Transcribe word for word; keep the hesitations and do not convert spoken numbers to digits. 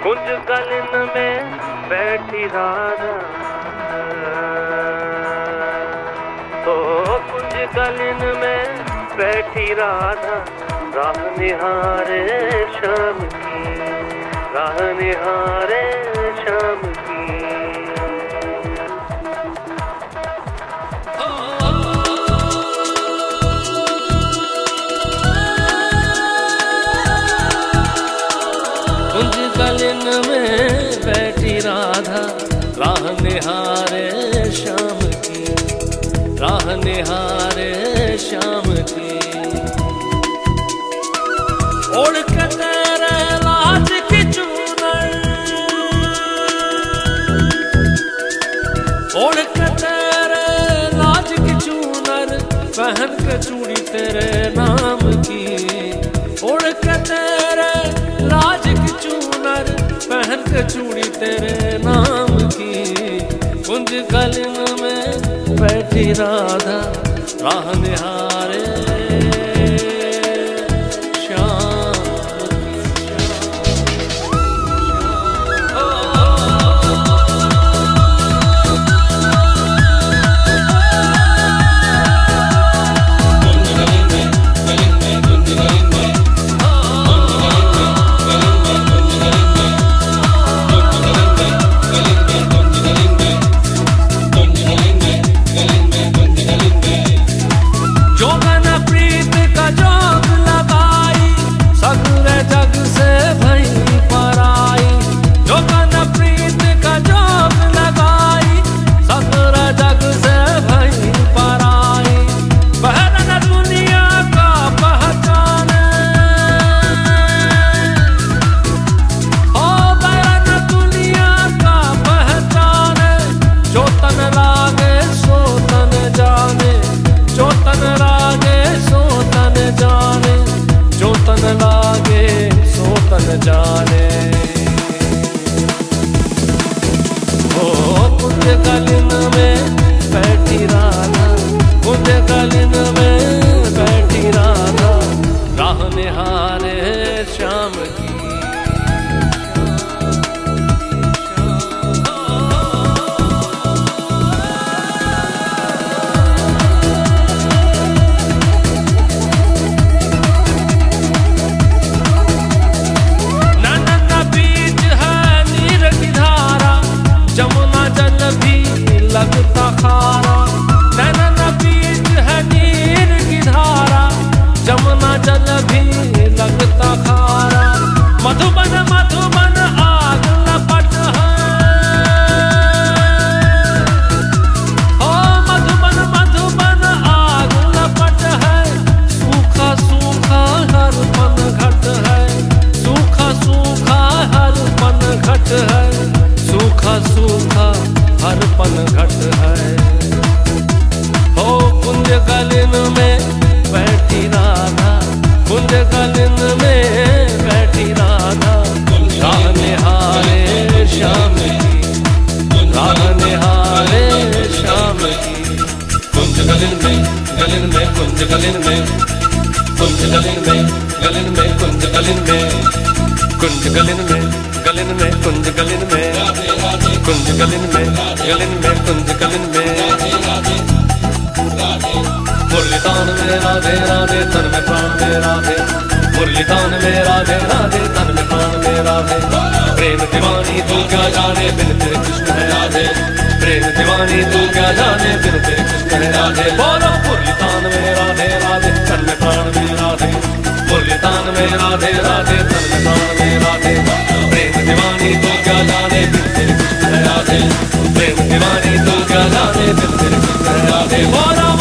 कुंज गलिन में बैठी राधा, तो कुंज गलिन में बैठी राधा, राह निहारे शाम की, राह निहारे शाम की। कुंज गलिन में बैठी राधा, राह निहारे शाम की, राह निहारे शाम की। ओढ़ के तेरे लाज की चूनर, ओढ़ के तेरे लाज की चूनर, पहन के चूड़ी तेरे नाम की। ओढ़ के तेरे लाज की चूनर, पहन के चूड़ी तेरे नाम की। कुंज गलिन में बैठी राधा, राह निहारे जाने। ओ कुंज गलिन में बैठी राधा, कुंज गलिन में बैठी राधा, राह निहारे शाम की। लगता खारा नैनन बीच है नीर की धारा, जमुना जल भी लगता खारा। मधुबन मधुबन आग लपट है, ओ मधुबन मधुबन आग लपट है। सूखा सूखा हर पन घट है, सूखा सूखा हर पन घट है, सूखा सूखा हर पन घट है। हो कुंज गलिन में बैठी राधा, कुंज गलिन में बैठी राधा, राह निहारे शाम की, राह निहारे शाम की। कुंज गलिन में गलिन में कुंज गलिन में, कुंज गलिन में गलिन में कुंज गलिन में, कुंज गलिन में गलिन में कुंज गलिन में, कुंज गलिन में गलिन में कुंज गलिन में। मुरलीदान में राधे राधे, तन में प्राण में राधे। मुरलीदान में राधे राधे, तन में प्राण में राधे। प्रेम दीवानी तू क्या जाने, बिन तेरे कृष्ण है राधे। प्रेम दीवानी तू क्या जाने, बिन तेरे कृष्ण है राधे। बोलो मुरलीदान में राधे राधे, तन में प्राण में राधे। मुरलीदान में राधे राधे, तन में प्राण में राधे। प्रेम दीवानी तू क्या जाने, बिन तेरे कृष्ण है राधे। प्रेम दीवानी तू क्या जाने, बिन तेरे कृष्ण है राधे। बोलो